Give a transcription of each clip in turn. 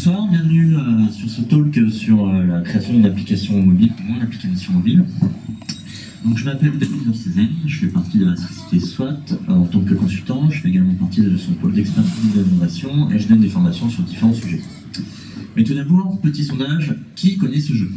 Bonsoir, bienvenue sur ce talk sur la création d'une application mobile, mon application mobile. Donc je m'appelle David Nursezen, je fais partie de la société SWAT en tant que consultant, je fais également partie de son pôle d'expertise d'innovation et je donne des formations sur différents sujets. Mais tout d'abord, petit sondage, qui connaît ce jeu?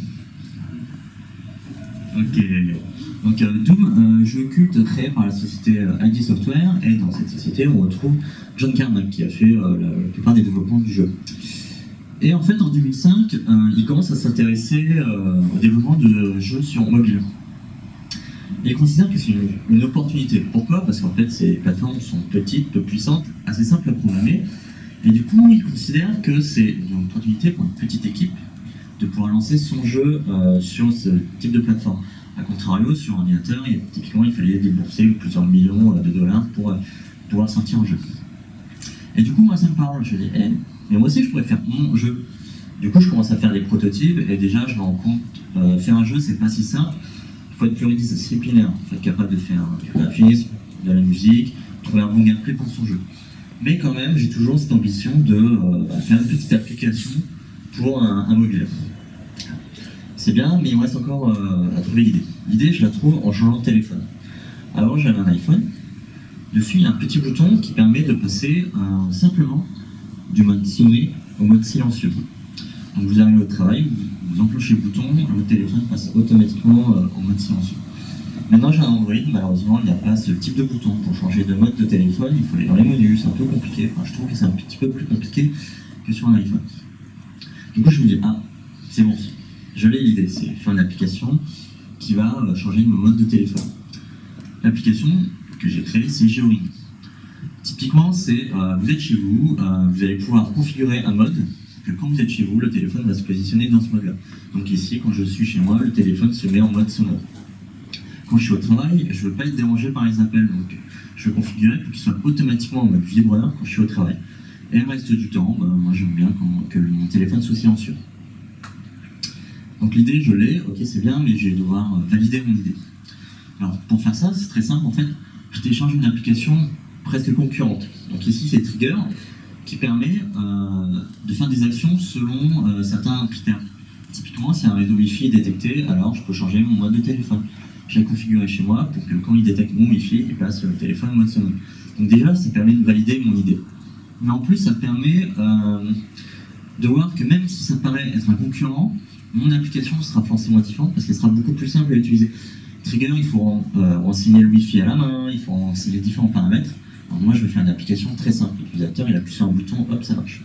Ok, donc Doom, jeu culte créé par la société ID Software, et dans cette société on retrouve John Carmack qui a fait la plupart des développements du jeu. Et en fait en 2005, il commence à s'intéresser au développement de jeux sur mobile. Et il considère que c'est une opportunité. Pourquoi? Parce qu'en fait ces plateformes sont petites, peu puissantes, assez simples à programmer, et du coup il considère que c'est une opportunité pour une petite équipe de pouvoir lancer son jeu sur ce type de plateforme. A contrario, sur ordinateur, typiquement, il fallait débourser plusieurs millions de dollars pour pouvoir sortir un jeu. Et du coup, moi, ça me parle. Je dis, mais moi aussi, je pourrais faire mon jeu. Du coup, je commence à faire des prototypes, et déjà, je me rends compte, faire un jeu, c'est pas si simple. Il faut être pluridisciplinaire. Il faut être capable de faire du graphisme, de la musique, trouver un bon gameplay pour son jeu. Mais quand même, j'ai toujours cette ambition de faire une petite application pour un mobile. C'est bien, mais il me reste encore à trouver l'idée. L'idée, je la trouve en changeant de téléphone. Avant, j'avais un iPhone. Dessus, il y a un petit bouton qui permet de passer simplement du mode sonné au mode silencieux. Donc vous arrivez au travail, vous enclenchez le bouton, votre téléphone passe automatiquement en mode silencieux. Maintenant, j'ai un Android, malheureusement, il n'y a pas ce type de bouton. Pour changer de mode de téléphone, il faut aller dans les menus, c'est un peu compliqué. Enfin, je trouve que c'est un petit peu plus compliqué que sur un iPhone. Du coup, je me dis, c'est bon. Je l'ai l'idée, c'est faire une application qui va changer mon mode de téléphone. L'application que j'ai créée, c'est GeoRing. Typiquement, c'est vous êtes chez vous, vous allez pouvoir configurer un mode, que quand vous êtes chez vous, le téléphone va se positionner dans ce mode-là. Donc ici, quand je suis chez moi, le téléphone se met en mode sonore. Quand je suis au travail, je ne veux pas être dérangé par les appels, donc je vais configurer pour qu'il soit automatiquement en mode vibreur quand je suis au travail. Et le reste du temps, moi j'aime bien que mon téléphone soit silencieux. Donc l'idée, je l'ai, ok c'est bien, mais je vais devoir valider mon idée. Alors pour faire ça, c'est très simple, en fait, je télécharge une application presque concurrente. Donc ici c'est Trigger, qui permet de faire des actions selon certains critères. Typiquement, si un réseau Wi-Fi est détecté, alors je peux changer mon mode de téléphone. Je l'ai configuré chez moi pour que quand il détecte mon Wi-Fi, il passe le téléphone en mode sonore. Donc déjà, ça permet de valider mon idée. Mais en plus, ça permet de voir que même si ça paraît être un concurrent, mon application sera forcément différente parce qu'elle sera beaucoup plus simple à utiliser. Trigger, il faut renseigner le Wi-Fi à la main, il faut renseigner différents paramètres. Alors moi, je vais faire une application très simple. L'utilisateur, il appuie sur un bouton, hop, ça marche.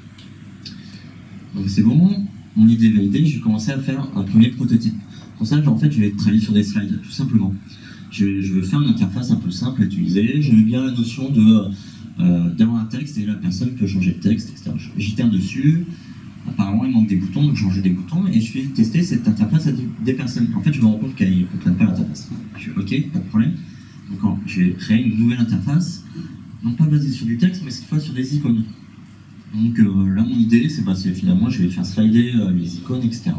Donc c'est bon, mon idée est validée, je vais commencer à faire un premier prototype. Pour ça, en fait, je vais travailler sur des slides, tout simplement. Je vais faire une interface un peu simple à utiliser. J'aime bien la notion d'avoir un texte et la personne peut changer de texte, etc. J'itère dessus. Apparemment, il manque des boutons, donc je change des boutons et je vais tester cette interface à des personnes. En fait, je me rends compte qu'elles ne comprennent pas l'interface. Je fais OK, pas de problème. Donc, je vais créer une nouvelle interface, non pas basée sur du texte, mais cette fois sur des icônes. Donc là, mon idée, c'est finalement, je vais faire slider les icônes, etc.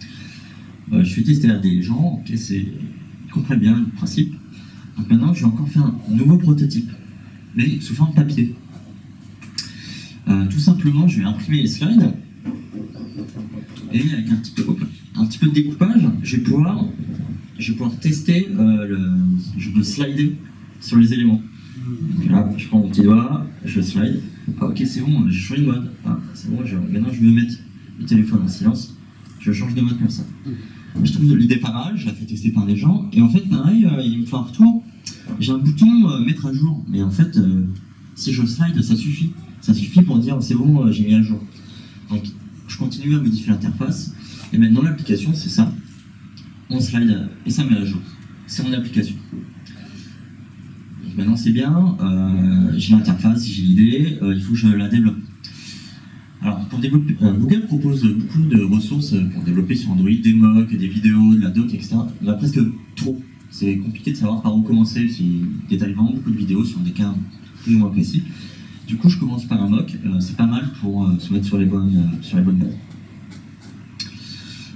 Je vais tester à des gens, OK, ils comprennent bien le principe. Donc maintenant, je vais encore faire un nouveau prototype, mais sous forme papier. Tout simplement, je vais imprimer les slides. Et avec un petit peu de découpage, je vais pouvoir tester, je peux slider sur les éléments. Donc là, je prends mon petit doigt, je slide. Ok, c'est bon, j'ai changé de mode. C'est bon, maintenant je vais mettre le téléphone en silence. Je change de mode comme ça. Je trouve l'idée pas mal, je la fais tester par des gens. Et en fait, pareil, il me fait un retour. J'ai un bouton mettre à jour. Mais en fait, si je slide, ça suffit. Ça suffit pour dire c'est bon, j'ai mis à jour. Donc, je continue à modifier l'interface, et maintenant l'application c'est ça, on slide et ça met à jour, c'est mon application. Donc maintenant c'est bien, j'ai l'interface, j'ai l'idée, il faut que je la développe. Alors pour développer, Google propose beaucoup de ressources pour développer sur Android, des mocks, des vidéos, de la doc, etc. Il y en a presque trop, c'est compliqué de savoir par où commencer, il détaille vraiment beaucoup de vidéos sur des cas plus ou moins précis. Du coup, je commence par un mock, c'est pas mal pour se mettre sur les bonnes bases.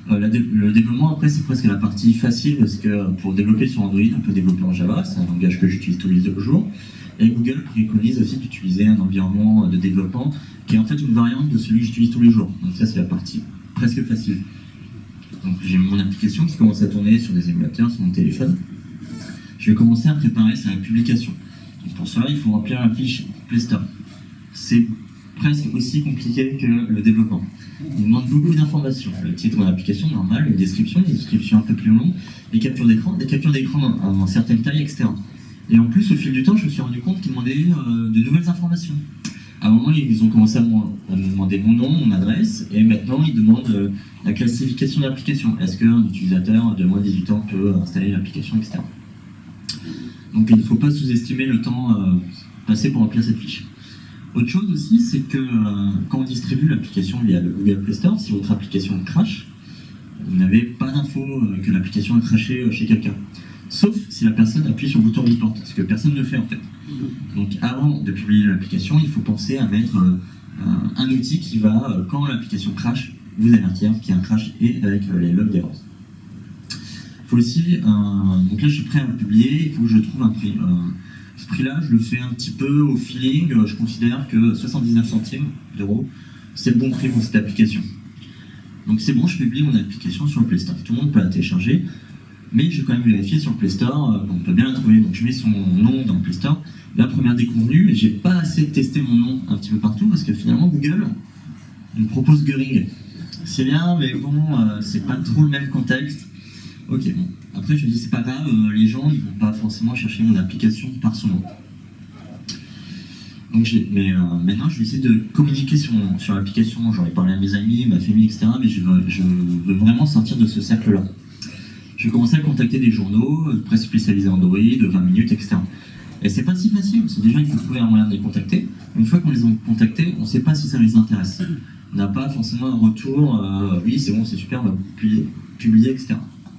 Le développement, après, c'est presque la partie facile, parce que pour développer sur Android, on peut développer en Java, c'est un langage que j'utilise tous les jours. Et Google préconise aussi d'utiliser un environnement de développement qui est en fait une variante de celui que j'utilise tous les jours. Donc ça, c'est la partie presque facile. Donc j'ai mon application qui commence à tourner sur des émulateurs, sur mon téléphone. Je vais commencer à préparer sa publication. Donc pour cela, il faut remplir la fiche Play Store. C'est presque aussi compliqué que le développement. Il demande beaucoup d'informations. Le titre de l'application, normal, une description, des descriptions un peu plus longues, des captures d'écran en certaines tailles, etc. Et en plus, au fil du temps, je me suis rendu compte qu'ils demandaient de nouvelles informations. À un moment, ils ont commencé à me demander mon nom, mon adresse, et maintenant, ils demandent la classification de l'application. Est-ce qu'un utilisateur de moins de 18 ans peut installer l'application, etc. Donc, il ne faut pas sous-estimer le temps passé pour remplir cette fiche. Autre chose aussi, c'est que quand on distribue l'application via le Google Play Store, si votre application crache, vous n'avez pas d'info que l'application a crashé chez quelqu'un. Sauf si la personne appuie sur le bouton report, ce que personne ne fait en fait. Donc avant de publier l'application, il faut penser à mettre un outil qui va, quand l'application crash, vous avertir qu'il y a un crash et avec les logs d'erreur. Il faut aussi, donc là je suis prêt à publier, il faut que je trouve un prix. Ce prix-là, je le fais un petit peu au feeling, je considère que 79 centimes d'euros, c'est le bon prix pour cette application. Donc c'est bon, je publie mon application sur le Play Store. Tout le monde peut la télécharger. Mais je vais quand même vérifier sur le Play Store, on peut bien la trouver. Donc je mets son nom dans le Play Store. La première déconvenue, j'ai pas assez testé mon nom un petit peu partout parce que finalement Google me propose Goering. C'est bien, mais bon, c'est pas trop le même contexte. Ok, bon. Après je me dis c'est pas grave, les gens ils vont pas forcément chercher mon application par son nom. Donc maintenant je vais essayer de communiquer sur l'application. J'en ai parlé à mes amis, ma famille, etc. Mais je veux vraiment sortir de ce cercle-là. Je vais commencer à contacter des journaux, presse spécialisée Android, 20 minutes, etc. Et c'est pas si facile, parce que déjà il faut trouver un moyen de les contacter. Une fois qu'on les a contactés, on ne sait pas si ça les intéresse. On n'a pas forcément un retour, oui c'est bon, c'est super, on va publier, etc.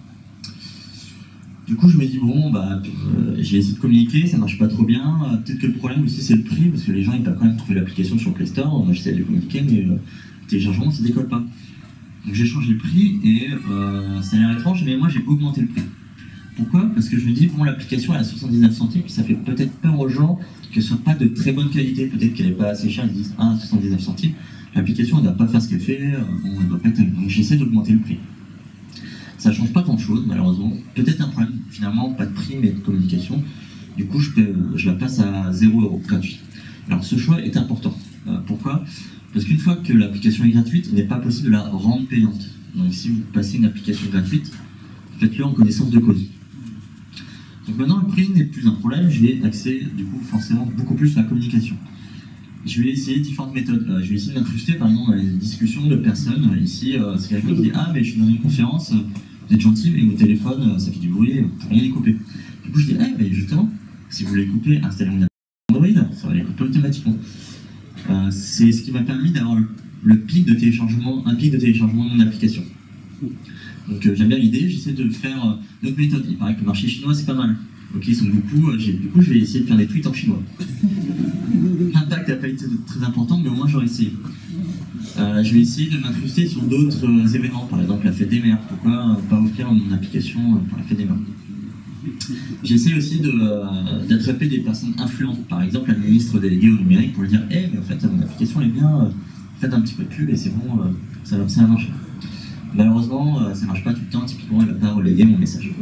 Du coup je me dis bon, j'ai essayé de communiquer, ça marche pas trop bien. Peut-être que le problème aussi c'est le prix, parce que les gens ils peuvent quand même trouver l'application sur le Play Store. Moi j'essaie de communiquer, mais le téléchargement ça décolle pas. Donc j'ai changé le prix et ça a l'air étrange, mais moi j'ai augmenté le prix. Pourquoi? Parce que je me dis, bon, l'application elle a 79 centimes, puis ça fait peut-être peur aux gens qu'elle soit pas de très bonne qualité. Peut-être qu'elle n'est pas assez chère, ils disent 79 centimes. L'application elle ne doit pas faire ce qu'elle fait, elle doit pas être... Donc j'essaie d'augmenter le prix. Ça change pas grand-chose, malheureusement. Peut-être un problème, finalement, pas de prix, mais de communication. Du coup, je la passe à 0 € gratuit. Alors ce choix est important. Pourquoi? Parce qu'une fois que l'application est gratuite, il n'est pas possible de la rendre payante. Donc si vous passez une application gratuite, faites-le en connaissance de cause. Donc maintenant, le prix n'est plus un problème, j'ai accès du coup forcément beaucoup plus à la communication. Je vais essayer différentes méthodes. Je vais essayer d'incruster par exemple dans les discussions de personnes. Ici, c'est quelqu'un qui dit « Ah, mais je suis dans une conférence, vous êtes gentil, mais mon téléphone, ça fait du bruit, vous pouvez rien les couper. » Du coup, je dis « Eh, mais justement, si vous voulez couper, installez mon Android, ça va les couper automatiquement. » C'est ce qui m'a permis d'avoir un pic de téléchargement de mon application. Donc j'aime bien l'idée, j'essaie de faire d'autres méthodes. Il paraît que le marché chinois c'est pas mal. Ok, ils sont beaucoup, du coup je vais essayer de faire des tweets en chinois. L'impact n'a pas été très important, mais au moins j'aurais essayé. Je vais essayer de m'incruster sur d'autres événements, par exemple la fête des mères. Pourquoi pas offrir mon application pour la fête des mères? J'essaie aussi d'attraper des personnes influentes, par exemple la ministre déléguée au numérique, pour lui dire « Eh, mais en fait, mon application elle est bien, faites un petit peu de pub et c'est bon, ça va marcher. » Malheureusement, ça marche pas tout le temps, typiquement elle va pas relayer mon message.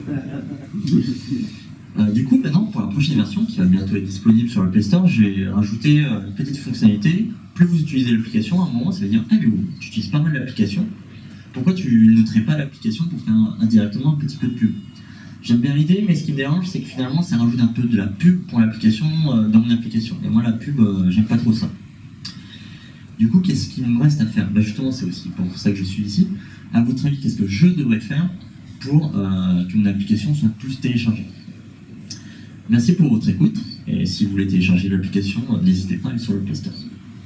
Du coup, maintenant, pour la prochaine version, qui va bientôt être disponible sur le Play Store, j'ai rajouté une petite fonctionnalité. Plus vous utilisez l'application, à un moment, ça veut dire « Ah, mais tu utilises pas mal l'application, pourquoi tu noterais pas l'application pour faire indirectement un petit peu de pub ?» J'aime bien l'idée, mais ce qui me dérange, c'est que finalement, ça rajoute un peu de la pub pour l'application dans mon application. Et moi, la pub, j'aime pas trop ça. Du coup, qu'est-ce qu'il me reste à faire? Justement, c'est aussi pour ça que je suis ici. À votre avis, qu'est-ce que je devrais faire pour que mon application soit plus téléchargée? Merci pour votre écoute. Et si vous voulez télécharger l'application, n'hésitez pas à aller sur le Play Store.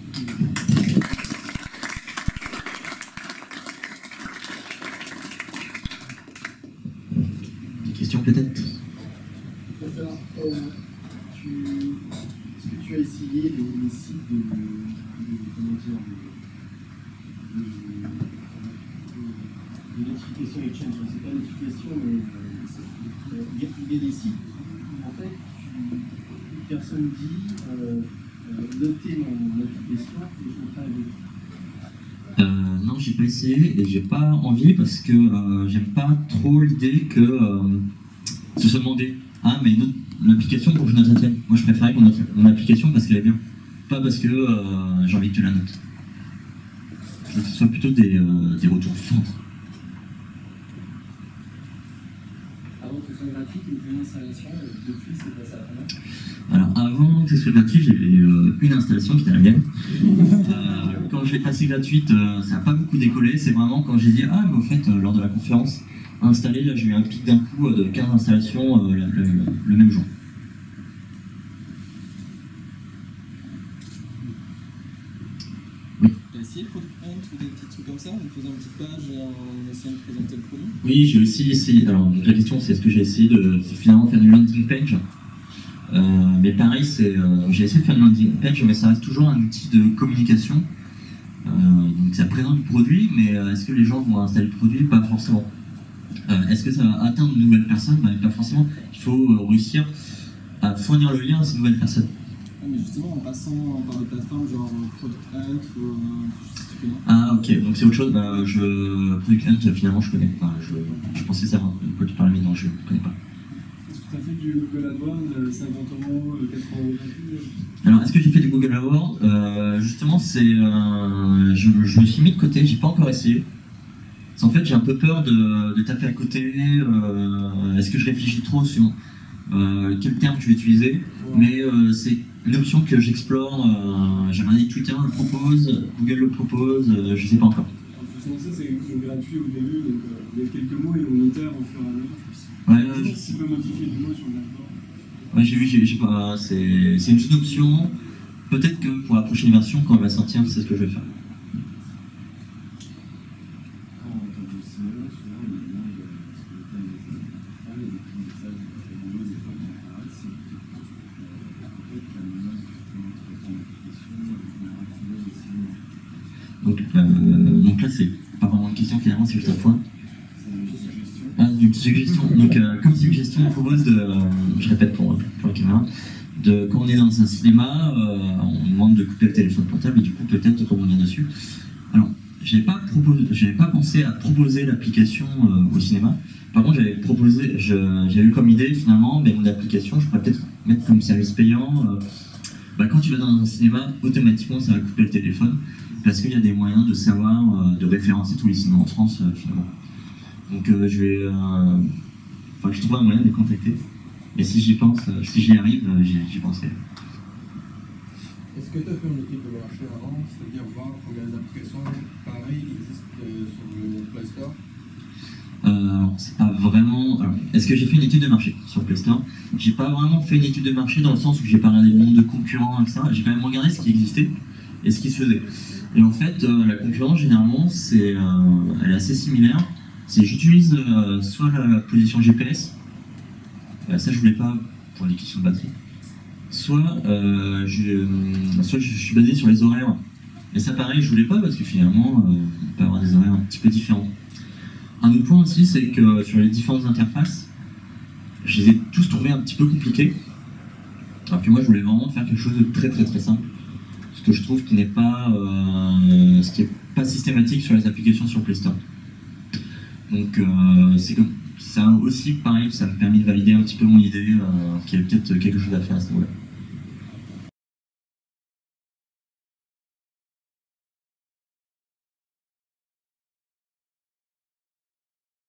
Peut-être. Est-ce que tu as essayé les sites notification exchange. C'est pas une notification, mais il y a des sites où en fait une personne dit notez mon application et je me fais avec. Non, j'ai pas essayé et j'ai pas envie parce que j'aime pas trop l'idée que se demander ah mais l'application pour que je note la tienne. Moi je préférais qu'on note mon application parce qu'elle est bien, pas parce que j'ai envie que tu la notes. Je veux que ce soit plutôt des retours forts. Avant que ce soit gratuit, une première installation, depuis c'est passé à combien? Alors avant que ce soit gratuit, j'ai une installation qui était la mienne. Quand je l'ai passée gratuite, ça n'a pas beaucoup décollé. C'est vraiment quand j'ai dit ah mais au fait lors de la conférence installée, là j'ai eu un pic d'un coup de 15 installations le même jour. Oui. T'as essayé le Product Hunt ou des petits trucs comme ça, en faisant une petite page et en essayant de présenter le produit? Oui, j'ai aussi essayé. Alors la question c'est est-ce que j'ai essayé de finalement faire une landing page. Mais pareil, j'ai essayé de faire une landing page, mais ça reste toujours un outil de communication. Donc ça présente le produit, mais est-ce que les gens vont installer le produit? Pas forcément. Est-ce que ça va atteindre de nouvelles personnes? Pas forcément. Il faut réussir à fournir le lien à ces nouvelles personnes. Ouais, mais justement, en passant par des plateformes genre Product Hunt ou je sais plus comment. Ah ok, donc c'est autre chose. Product Hunt, finalement, je connais pas. Je pensais savoir de quoi tu parlais, mais non, je ne connais pas. Est-ce que tu as fait du Google AdWords, 50 €, 80 € Alors, est-ce que j'ai fait du Google AdWords? Justement, je me suis mis de côté, j'ai pas encore essayé. En fait, j'ai un peu peur de taper à côté. Est-ce que je réfléchis trop sur quel terme je vais utiliser? Mais c'est une option que j'explore. J'ai regardé Twitter le propose, Google le propose, je sais pas encore. Il faut se lancer, c'est gratuit au début, donc il y a quelques mots et on itère au fur et à mesure. Ouais, Tu peux modifier des mots sur le dashboard. ouais, j'ai vu, j'ai pas. C'est une jeune option. Peut-être que pour la prochaine version, quand elle va sortir, c'est ce que je vais faire. Donc là, c'est pas vraiment une question, finalement, c'est juste un point. Ah, une suggestion. Donc, comme suggestion, on propose je répète pour la caméra, quand on est dans un cinéma, on demande de couper le téléphone portable et du coup, peut-être rebondir dessus. Alors, j'avais pas pensé à proposer l'application au cinéma. Par contre, j'avais eu comme idée, finalement, mon application, je pourrais peut-être mettre comme service payant. Quand tu vas dans un cinéma, automatiquement, ça va couper le téléphone. Parce qu'il y a des moyens de savoir, de référencer tous les cinémas en France, finalement. Donc je trouverai un moyen de les contacter. Et si j'y pense, si j'y arrive, j'y penserai. Est-ce que tu as fait une étude de marché avant, c'est-à-dire voir combien d'applications pareilles existent sur le Play Store? C'est pas vraiment. Alors, est-ce que j'ai fait une étude de marché sur Play Store? J'ai pas vraiment fait une étude de marché dans le sens où j'ai pas regardé le nombre de concurrents, etc. J'ai quand même regardé ce qui existait et ce qui se faisait. Et en fait, la concurrence, généralement, elle est assez similaire. J'utilise soit la position GPS, ça je voulais pas pour les questions de batterie, soit je suis basé sur les horaires. Et ça pareil, je voulais pas parce que finalement, on peut avoir des horaires un petit peu différents. Un autre point aussi, c'est que sur les différentes interfaces, je les ai tous trouvés un petit peu compliqués. Alors que moi, je voulais vraiment faire quelque chose de très très très simple. Ce que je trouve qui n'est pas, ce qui est pas systématique sur les applications sur Play Store. Donc c'est comme ça aussi pareil, ça me permet de valider un petit peu mon idée qu'il y a peut-être quelque chose à faire à ce niveau-là.